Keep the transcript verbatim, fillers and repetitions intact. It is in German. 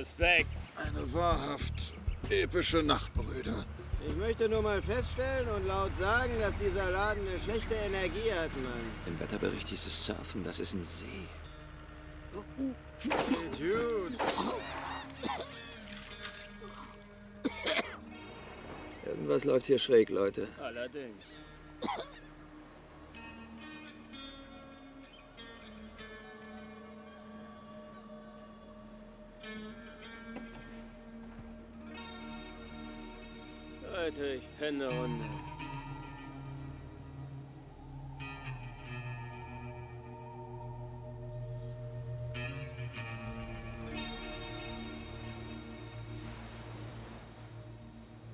Respekt. Eine wahrhaft epische Nacht, Brüder. Ich möchte nur mal feststellen und laut sagen, dass dieser Laden eine schlechte Energie hat, Mann. Im Wetterbericht hieß es Surfen, das ist ein See. Dude. Irgendwas läuft hier schräg, Leute. Allerdings. Leute, ich penne eine Runde.